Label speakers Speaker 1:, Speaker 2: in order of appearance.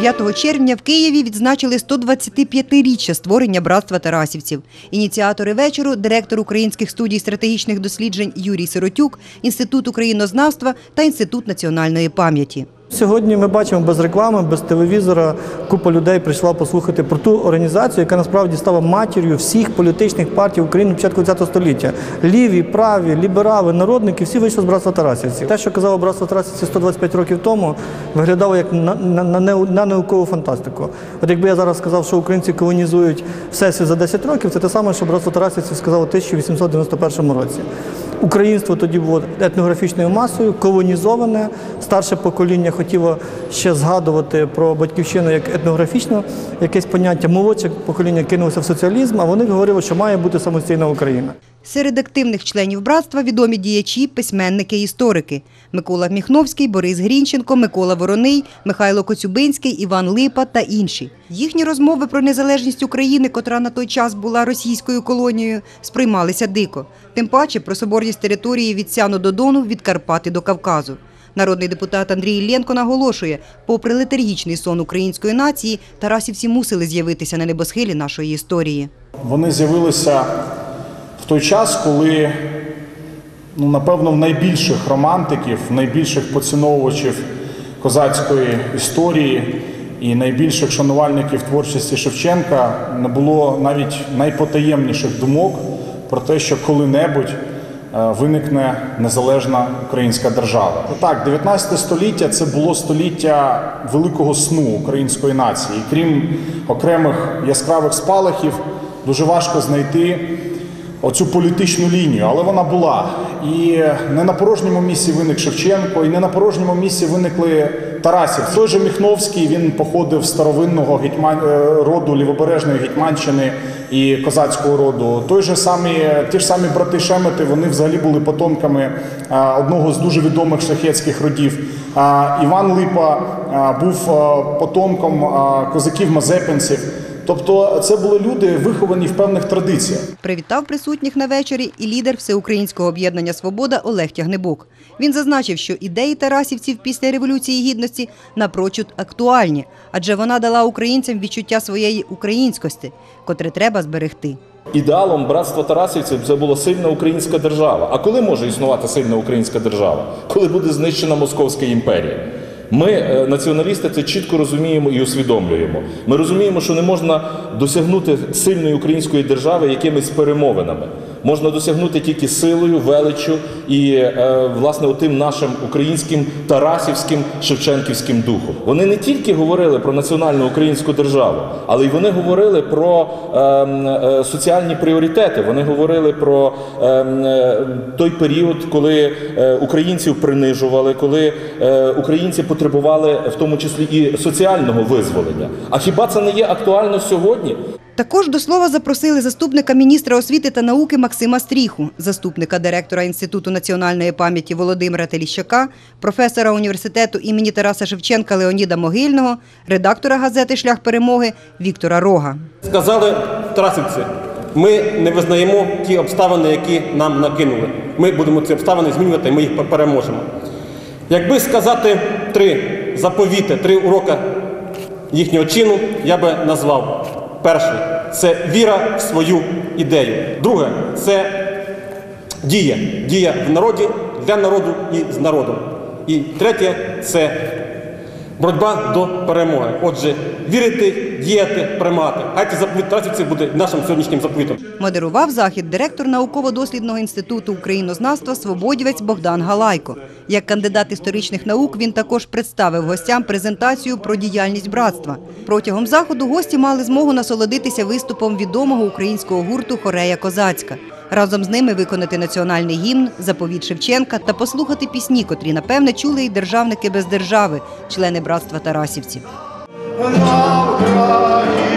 Speaker 1: 9 червня в Києві відзначили 125-річчя створення братства тарасівців. Ініціатори вечору – директор Українських студій стратегічних досліджень Юрій Сиротюк, Інститут українознавства та Інститут національної пам'яті.
Speaker 2: Сьогодні ми бачимо без реклами, без телевізора купа людей прийшла послухати про ту організацію, яка насправді стала матір'ю всіх політичних партій України на початку ХХ століття. Ліві, праві, ліберали, народники – всі вийшли з братства тарасівців. Те, що казало братство тарасівців 125 років тому, виглядало як на наукову фантастику. От якби я зараз сказав, що українці колонізують всесвіт за 10 років, це те саме, що братство тарасівців сказало у 1891 році. Українство тоді було етнографічною масою, колонізоване, старше покоління хотіло ще згадувати про батьківщину як етнографічне якесь поняття, молодше покоління кинулося в соціалізм, а вони говорили, що має бути самостійна Україна.
Speaker 1: Серед активних членів братства відомі діячі, письменники, історики – Микола Міхновський, Борис Грінченко, Микола Вороний, Михайло Коцюбинський, Іван Липа та інші. Їхні розмови про незалежність України, котра на той час була російською колонією, сприймалися дико. Тим паче про соборність території від Сяну до Дону, від Карпати до Кавказу. Народний депутат Андрій Іллєнко наголошує, попри летаргічний сон української нації, тарасівці мусили з'явитися на небосхилі нашої історії.
Speaker 3: Вони з'явилися в той час, коли, напевно, в найбільших романтиків, найбільших поціновувачів козацької історії і найбільших шанувальників творчості Шевченка не було навіть найпотаємніших думок про те, що коли-небудь виникне незалежна українська держава. Так, 19 століття – це було століття великого сну української нації. І крім окремих яскравих спалахів, дуже важко знайти оцю політичну лінію, але вона була. І не на порожньому місці виник Шевченко, і не на порожньому місці виникли тарасівці. Той же Міхновський, він походив з старовинного роду Лівобережної Гетьманщини і козацького роду. Ті ж самі брати Шемети, вони взагалі були потомками одного з дуже відомих шляхетських родів. Іван Липа був потомком козаків-мазепинців. Тобто це були люди, виховані в певних традиціях.
Speaker 1: Привітав присутніх на вечорі і лідер Всеукраїнського об'єднання «Свобода» Олег Тягнебок. Він зазначив, що ідеї тарасівців після Революції Гідності напрочуд актуальні, адже вона дала українцям відчуття своєї українськості, котре треба зберегти.
Speaker 4: Ідеалом братства тарасівців це була сильна українська держава. А коли може існувати сильна українська держава? Коли буде знищена Московська імперія. Ми, націоналісти, це чітко розуміємо і усвідомлюємо. Ми розуміємо, що не можна досягнути сильної української держави якимись перемовинами. Можна досягнути тільки силою, величчю і, власне, отим нашим українським тарасівським шевченківським духом. Вони не тільки говорили про національну українську державу, але й вони говорили про соціальні пріоритети. Вони говорили про той період, коли українців принижували, коли українці потребували в тому числі і соціального визволення. А хіба це не є актуально сьогодні?
Speaker 1: Також до слова запросили заступника міністра освіти та науки Максима Стріху, заступника директора Інституту національної пам'яті Володимира Теліщака, професора університету імені Тараса Шевченка Леоніда Могильного, редактора газети «Шлях перемоги» Віктора Рога.
Speaker 5: Сказали тарасівці, ми не визнаємо ті обставини, які нам накинули. Ми будемо ці обставини змінювати, і ми їх переможемо. Якби сказати 3 заповіти, 3 уроки їхнього чину, я би назвав. Перший – це віра в свою ідею. Друге – це дія. Дія в народі, для народу і з народом. І третє – це боротьба до перемоги. Отже, вірити, діяти, приймати. Хай цей заповіт тарасівців буде нашим сьогоднішнім заповітом.
Speaker 1: Модерував захід директор науково-дослідного інституту українознавства «Свободівець» Богдан Галайко. Як кандидат історичних наук він також представив гостям презентацію про діяльність братства. Протягом заходу гості мали змогу насолодитися виступом відомого українського гурту «Хорея козацька». Разом з ними виконати національний гімн, заповіт Шевченка та послухати пісні, котрі, напевне, чули і державники без держави, члени братства тарасівців.